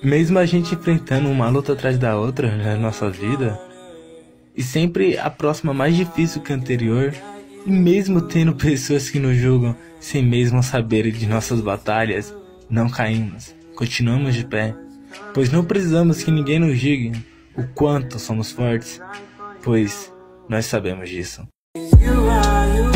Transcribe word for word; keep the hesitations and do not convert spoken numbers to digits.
Mesmo a gente enfrentando uma luta atrás da outra na nossa vida, e sempre a próxima mais difícil que a anterior, e mesmo tendo pessoas que nos julgam sem mesmo saberem de nossas batalhas, não caímos, continuamos de pé, pois não precisamos que ninguém nos diga o quanto somos fortes, pois nós sabemos disso.